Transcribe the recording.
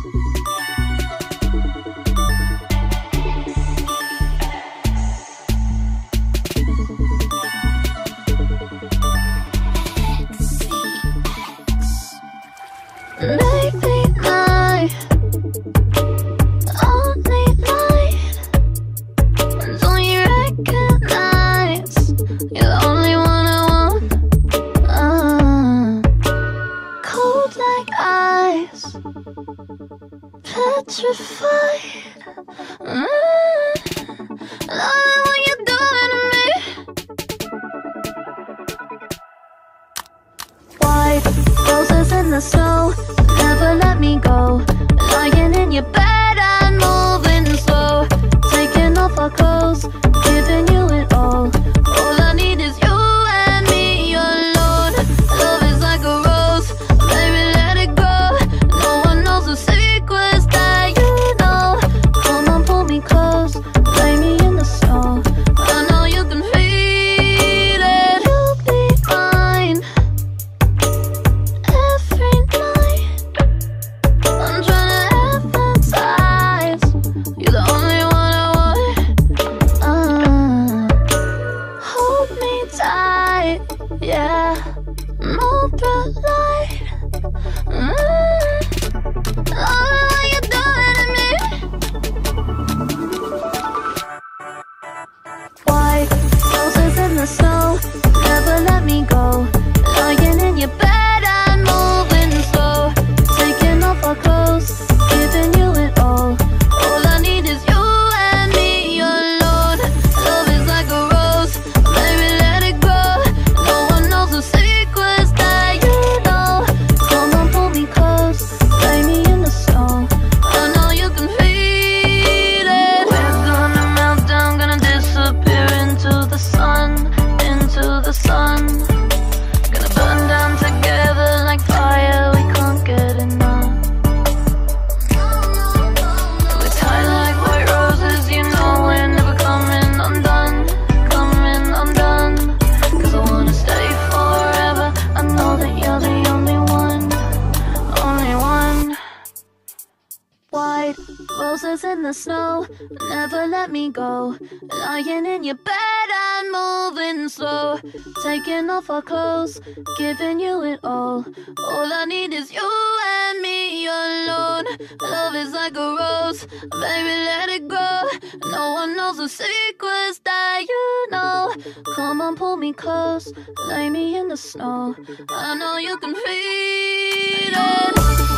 Maybe my only light. Don't you recognize you're the only one I want? Cold like ice, petrified. Loving what you're doing to me. White roses in the snow, never let me go. Lying in your bed and moving slow, taking off our clothes, giving you it all. All I need is you and me alone. Love is like a rose, baby, let it go. No one knows the secrets that you know. Come on, pull me close, lay me in the snow. I know you can feel it. You'll be mine every night. I'm trying to emphasize you're the only one I want. Hold me tight, yeah. No bright light. Love what you're doing to me. White roses in the snow, never let me go. Lying in your bed and moving slow, taking off our clothes, giving you it all. All I need is you and me alone. Love is like a rose, baby, let it go. No one knows the secrets that you know. Come on, pull me close, lay me in the snow. I know you can feel it. We're gonna melt down, gonna disappear into the sun, into the sun. Gonna burn down together like fire, we can't get enough. We're tied like white roses, you know we're never coming undone, coming undone. Cause I wanna stay forever, I know that you're the only one, only one. White roses in the snow, never let me go. Lying in your bed and moving slow, taking off our clothes, giving you it all. All I need is you and me alone. Love is like a rose, baby, let it go. No one knows the secrets that you know. Come on, pull me close, lay me in the snow. I know you can feel it.